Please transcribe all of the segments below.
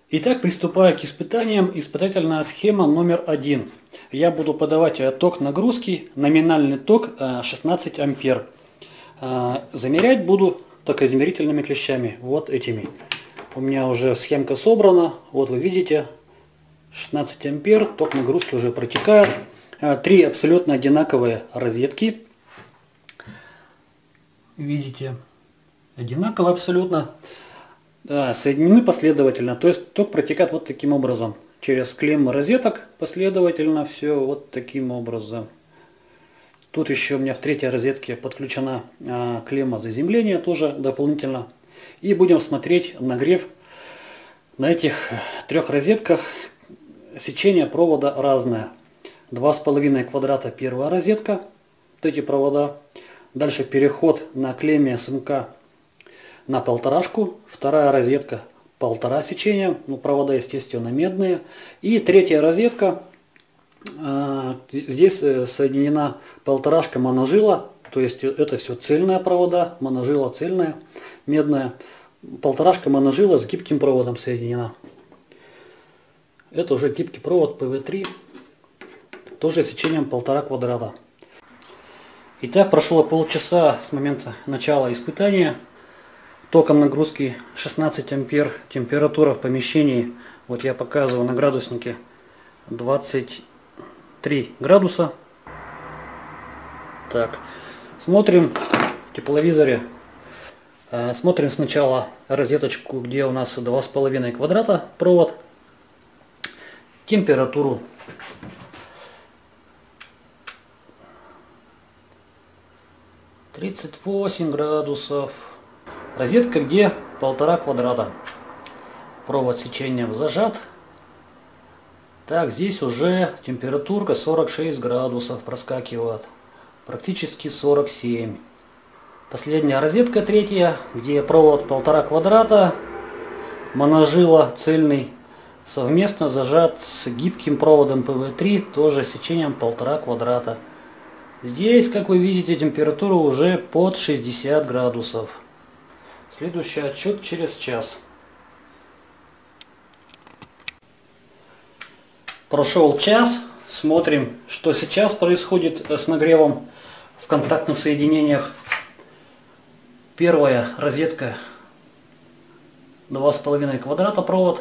Итак, приступаю к испытаниям. Испытательная схема номер 1. Я буду подавать ток нагрузки, номинальный ток 16 ампер. Замерять буду токоизмерительными клещами, вот этими. У меня уже схемка собрана, вот вы видите, 16 ампер, ток нагрузки уже протекает. Три абсолютно одинаковые розетки. Видите, одинаково абсолютно. Соединены последовательно, то есть ток протекает вот таким образом. Через клеммы розеток последовательно все вот таким образом. Тут еще у меня в третьей розетке подключена клемма заземления тоже дополнительно. И будем смотреть нагрев на этих трех розетках. Сечение провода разное. 2,5 квадрата первая розетка, вот эти провода. Дальше переход на клемме СМК на полторашку, вторая розетка 1,5 сечения, ну, провода естественно медные. И третья розетка, здесь соединена полторашка моножила, то есть это все цельные провода, моножила цельная, медная. Полторашка моножила с гибким проводом соединена. Это уже гибкий провод ПВ3, тоже сечением 1,5 квадрата. Итак, прошло полчаса с момента начала испытания. Током нагрузки 16 ампер, температура в помещении, вот я показываю на градуснике, 23 градуса. Так, смотрим в тепловизоре. Смотрим сначала розеточку, где у нас 2,5 квадрата провод. Температуру. — 38 градусов. Розетка, где 1,5 квадрата. Провод сечением зажат. Так, здесь уже температурка 46 градусов проскакивает. Практически 47. Последняя розетка, третья, где провод 1,5 квадрата. Моножила цельный. Совместно зажат с гибким проводом ПВ3, тоже сечением 1,5 квадрата. Здесь, как вы видите, температура уже под 60 градусов. Следующий отчет через час. Прошел час. Смотрим, что сейчас происходит с нагревом в контактных соединениях. Первая розетка 2,5 квадрата провод.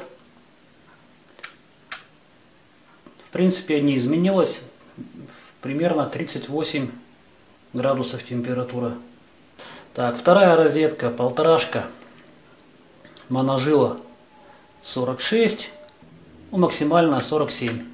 В принципе, не изменилось. Примерно 38 градусов температура. Так, вторая розетка, полторашка, моножила 46, ну, максимально 47.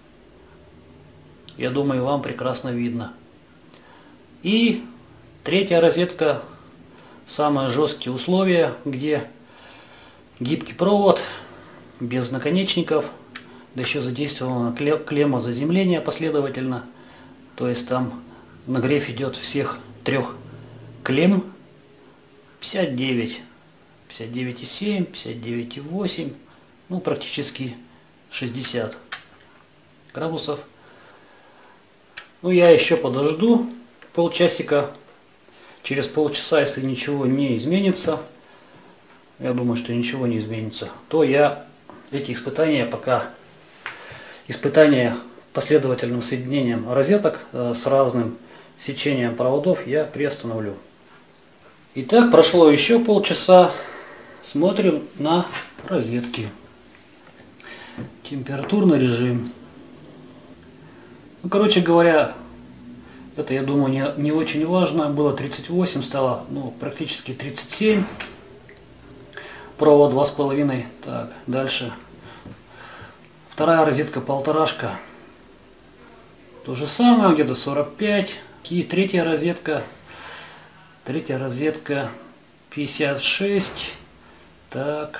Я думаю, вам прекрасно видно. И третья розетка, самые жесткие условия, где гибкий провод, без наконечников, да еще задействована клемма заземления последовательно. То есть там нагрев идет всех трех клемм. 59, 59,7, 59,8, ну практически 60 градусов. Ну я еще подожду полчасика. Через полчаса, если ничего не изменится, я думаю, что ничего не изменится, то я эти испытания, пока испытания последовательным соединением розеток с разным сечением проводов, я приостановлю. Итак, прошло еще полчаса. Смотрим на розетки. Температурный режим. Ну, короче говоря, это, я думаю, не очень важно. Было 38, стало практически 37. Провод 2,5. Так, дальше. Вторая розетка полторашка. То же самое, где-то 45. И третья розетка 56. Так,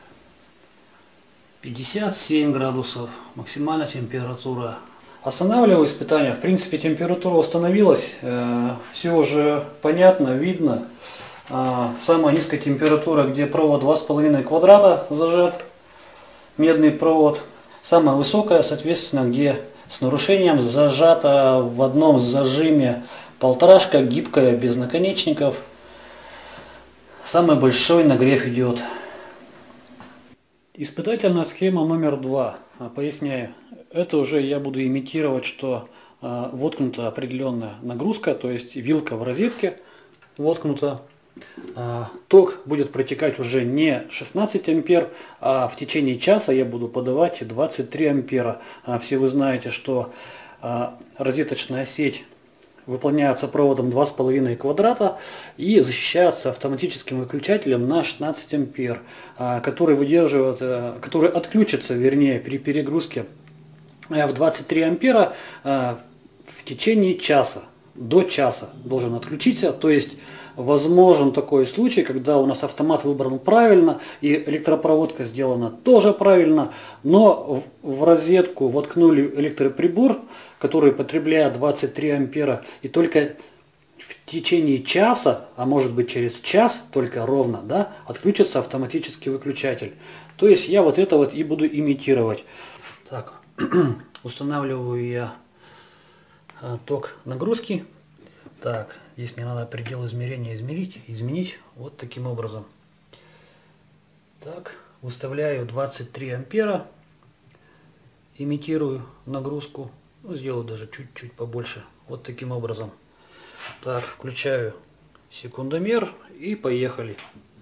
57 градусов. Максимальная температура. Останавливаю испытание. В принципе, температура установилась. Все уже понятно, видно. Самая низкая температура, где провод 2,5 квадрата зажат. Медный провод. Самая высокая, соответственно, где с нарушением зажата в одном зажиме полторашка, гибкая, без наконечников. Самый большой нагрев идет. Испытательная схема номер 2. Поясняю. Это уже я буду имитировать, что воткнута определенная нагрузка, то есть вилка в розетке воткнута. Ток будет протекать уже не 16 ампер, а в течение часа я буду подавать 23 ампера. Все вы знаете, что розеточная сеть выполняется проводом 2,5 квадрата и защищается автоматическим выключателем на 16 ампер, который который отключится, вернее, при перегрузке в 23 ампера в течение часа. До часа должен отключиться, то есть возможен такой случай, когда у нас автомат выбран правильно и электропроводка сделана тоже правильно, но в розетку воткнули электроприбор, который потребляет 23 ампера, и только в течение часа, а может быть через час, только ровно, да, отключится автоматический выключатель. То есть я вот это вот и буду имитировать. Так, устанавливаю я ток нагрузки. Так, здесь мне надо предел измерения изменить вот таким образом. Так, выставляю 23 ампера, имитирую нагрузку, ну, сделаю даже чуть-чуть побольше, вот таким образом. Так, включаю секундомер и поехали.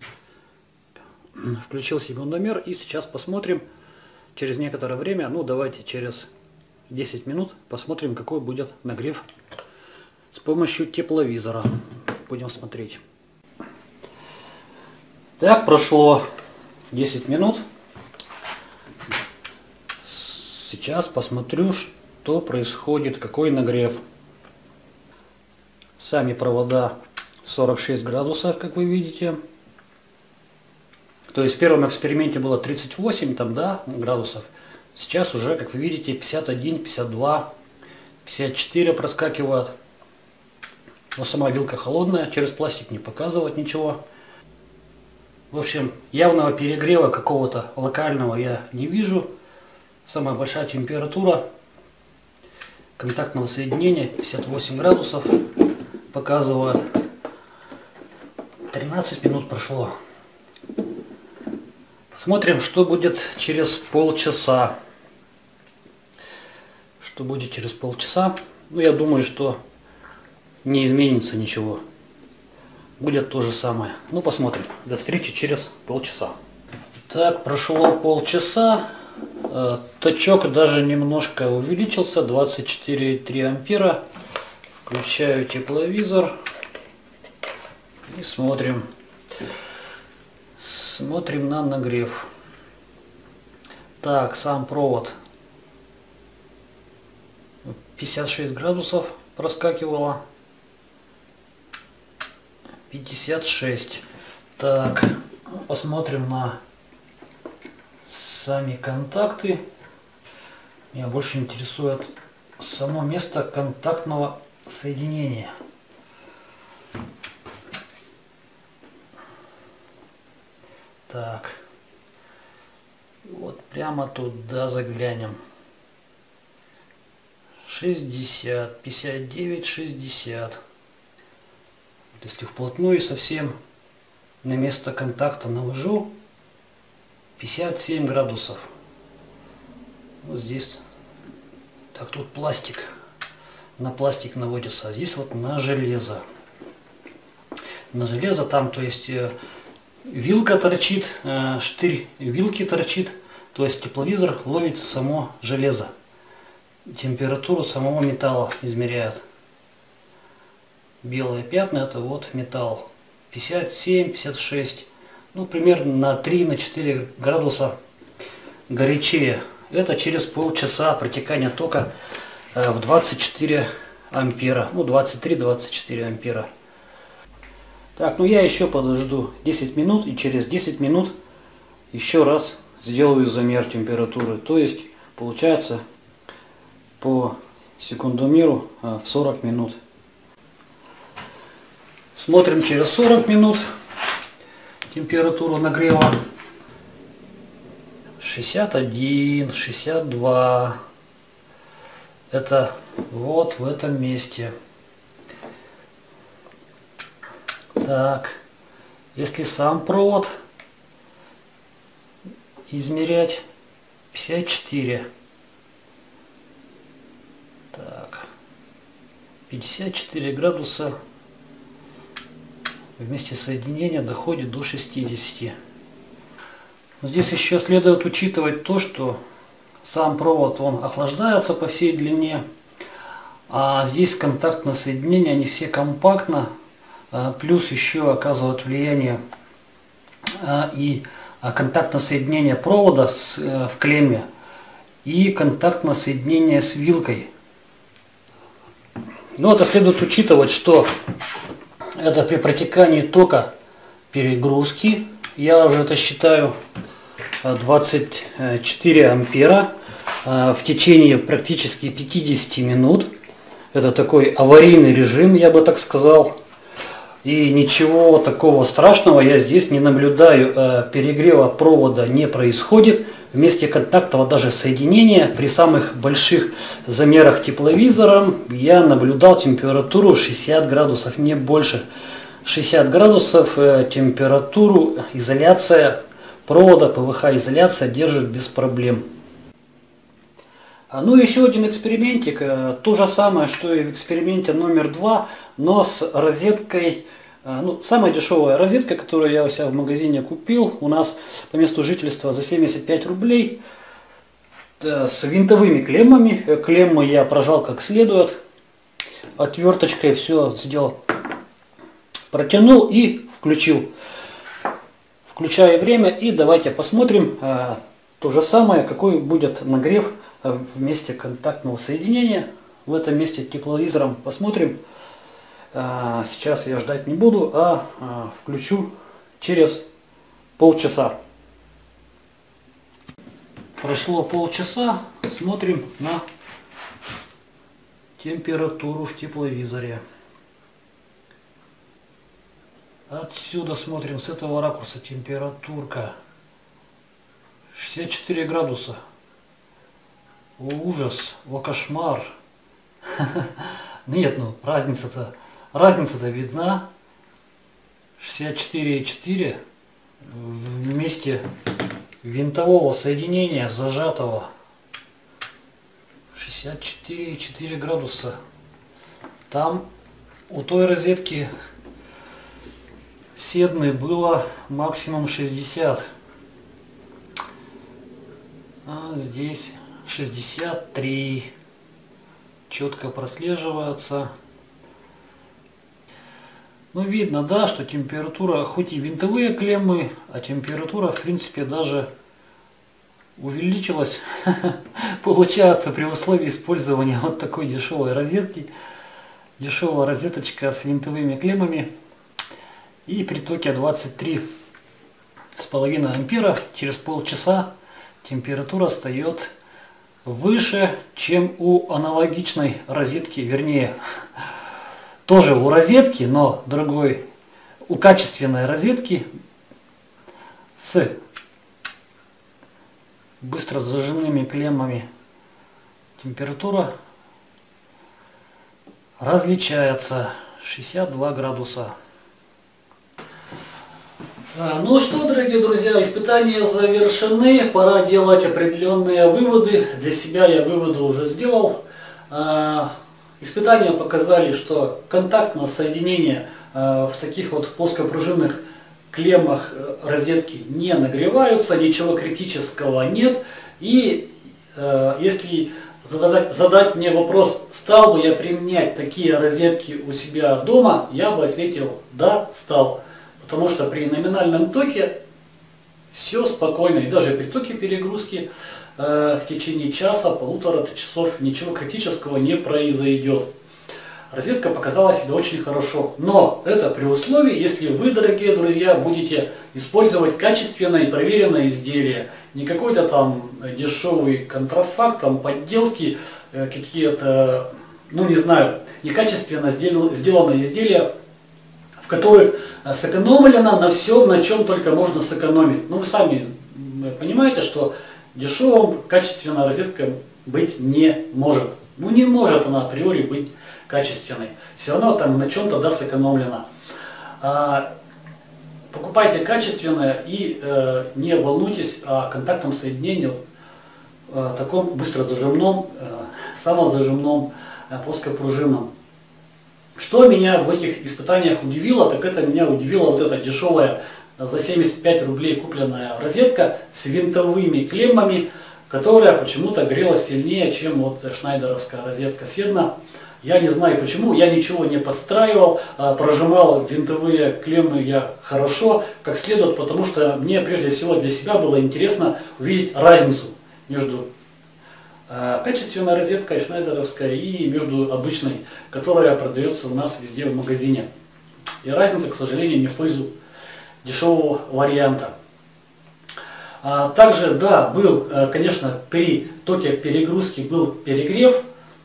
Включил секундомер и сейчас посмотрим через некоторое время, ну давайте через 10 минут посмотрим, какой будет нагрев с помощью тепловизора. Будем смотреть. Так, прошло 10 минут. Сейчас посмотрю, что происходит, какой нагрев. Сами провода 46 градусов, как вы видите. То есть в первом эксперименте было 38 там, да, градусов. Сейчас уже, как вы видите, 51, 52, 54 проскакивает. Но сама вилка холодная, через пластик не показывает ничего. В общем, явного перегрева какого-то локального я не вижу. Самая большая температура контактного соединения 58 градусов показывает. 13 минут прошло. Посмотрим, что будет через полчаса. Что будет через полчаса? Ну, я думаю, что не изменится ничего. Будет то же самое. Ну, посмотрим. До встречи через полчаса. Так, прошло полчаса. Точок даже немножко увеличился. 24,3 ампера. Включаю тепловизор. И смотрим. Смотрим на нагрев. Так, сам провод 56 градусов проскакивало. 56. Так, посмотрим на сами контакты. Меня больше интересует само место контактного соединения. Так, вот прямо туда заглянем. 60, 59, 60. Если вплотную совсем на место контакта навожу, 57 градусов. Вот здесь. Так, тут пластик. На пластик наводится, а здесь вот на железо. На железо там, то есть вилка торчит, штырь вилки торчит, то есть тепловизор ловит само железо. Температуру самого металла измеряет. Белые пятна это вот металл. 57, 56. Ну, примерно на 3-4 градуса горячее. Это через полчаса протекания тока в 24 ампера. Ну, 23-24 ампера. Так, ну я еще подожду 10 минут и через 10 минут еще раз сделаю замер температуры. То есть получается по секундомеру в 40 минут. Смотрим через 40 минут температуру нагрева. 61, 62. Это вот в этом месте. Так, если сам провод измерять. 54. Так. 54 градуса вместе соединения доходит до 60. Здесь еще следует учитывать то, что сам провод он охлаждается по всей длине, а здесь контактные соединения, они все компактно, плюс еще оказывают влияние и контактное соединение провода в клемме и контактное соединение с вилкой. Но это следует учитывать, что это при протекании тока перегрузки, я уже это считаю 24 ампера в течение практически 50 минут. Это такой аварийный режим, я бы так сказал. И ничего такого страшного я здесь не наблюдаю. Перегрева провода не происходит. Вместе контактного даже соединения при самых больших замерах тепловизором я наблюдал температуру 60 градусов, не больше. 60 градусов температуру изоляция провода, ПВХ изоляция держит без проблем. Ну еще один экспериментик, то же самое, что и в эксперименте номер 2, но с розеткой, ну, самая дешевая розетка, которую я у себя в магазине купил, у нас по месту жительства за 75 рублей, с винтовыми клеммами. Клеммы я прожал как следует, отверточкой все сделал, протянул и включил. Включаю время и давайте посмотрим то же самое, какой будет нагрев в месте контактного соединения. В этом месте тепловизором посмотрим. Сейчас я ждать не буду, а включу через полчаса. Прошло полчаса, смотрим на температуру в тепловизоре. Отсюда смотрим, с этого ракурса температурка 64 градуса. О, ужас, о, кошмар. Нет, ну разница-то видна. 64,4 в месте винтового соединения зажатого. 64,4 градуса. Там у той розетки седной было максимум 60. А здесь 63. Четко прослеживается. Ну, видно, да, что температура, хоть и винтовые клеммы, а температура, в принципе, даже увеличилась. Получается, при условии использования вот такой дешевой розетки, дешевая розеточка с винтовыми клеммами, и при токе 23,5 ампера через полчаса температура встает выше, чем у аналогичной розетки, вернее, тоже у розетки, но другой, у качественной розетки с быстро зажимными клеммами температура различается 62 градуса. Ну что, дорогие друзья, испытания завершены, пора делать определенные выводы. Для себя я выводы уже сделал. Испытания показали, что контактное соединение в таких вот плоскопружинных клеммах розетки не нагреваются, ничего критического нет. И если задать мне вопрос, стал бы я применять такие розетки у себя дома, я бы ответил: да, стал. Потому что при номинальном токе все спокойно, и даже при токе перегрузки в течение часа, полутора часов ничего критического не произойдет. Розетка показала себя очень хорошо, но это при условии, если вы, дорогие друзья, будете использовать качественное и проверенное изделие, не какой-то там дешевый контрафакт, там подделки, какие-то, ну не знаю, некачественно сделанные изделия, в которых сэкономлено на всем, на чем только можно сэкономить. Ну вы сами понимаете, что дешевым качественная розетка быть не может. Ну не может она априори быть качественной. Все равно там на чем-то да сэкономлено. покупайте качественное и не волнуйтесь о контактном соединении, таком быстрозажимном, самозажимном, плоскопружинном. Что меня в этих испытаниях удивило, так это меня удивила вот эта дешевая за 75 рублей купленная розетка с винтовыми клеммами, которая почему-то грелась сильнее, чем вот шнайдеровская розетка Седна. Я не знаю почему, я ничего не подстраивал, прожимал винтовые клеммы я хорошо, как следует, потому что мне прежде всего для себя было интересно увидеть разницу между качественной розеткой шнайдеровской и между обычной, которая продается у нас везде в магазине. И разница, к сожалению, не в пользу дешевого варианта. Также, да, был, конечно, при токе перегрузки был перегрев,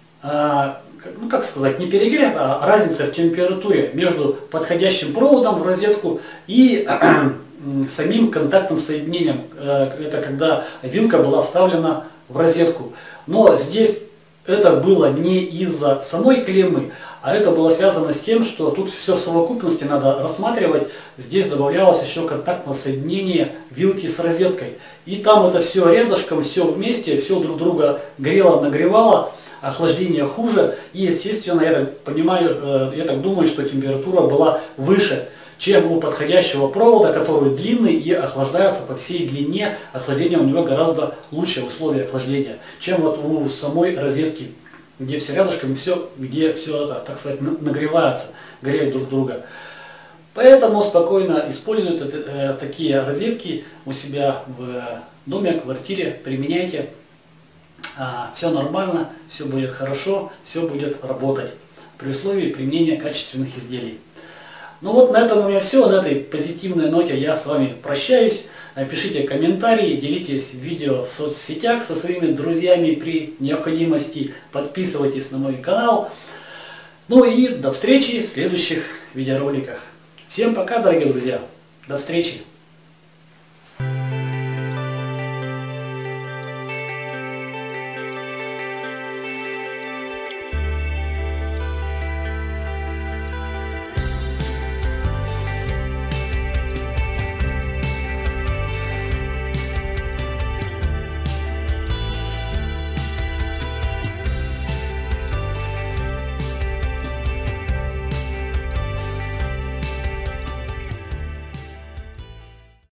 ну как сказать, не перегрев, а разница в температуре между подходящим проводом в розетку и самим контактным соединением. Это когда вилка была вставлена в розетку. Но здесь это было не из-за самой клеммы, а это было связано с тем, что тут все в совокупности надо рассматривать. Здесь добавлялось еще контактное соединение вилки с розеткой. И там это все рядышком, все вместе, все друг друга грело, нагревало, охлаждение хуже. И естественно, я так понимаю, я так думаю, что температура была выше, чем у подходящего провода, который длинный и охлаждается по всей длине. Охлаждение у него гораздо лучше, условия охлаждения, чем вот у самой розетки, где все рядышком, где все это, так сказать, нагревается, греют друг друга. Поэтому спокойно используйте такие розетки у себя в доме, в квартире, применяйте. Все нормально, все будет хорошо, все будет работать при условии применения качественных изделий. Ну вот на этом у меня все, на этой позитивной ноте я с вами прощаюсь. Пишите комментарии, делитесь видео в соцсетях со своими друзьями при необходимости, подписывайтесь на мой канал. Ну и до встречи в следующих видеороликах. Всем пока, дорогие друзья, до встречи!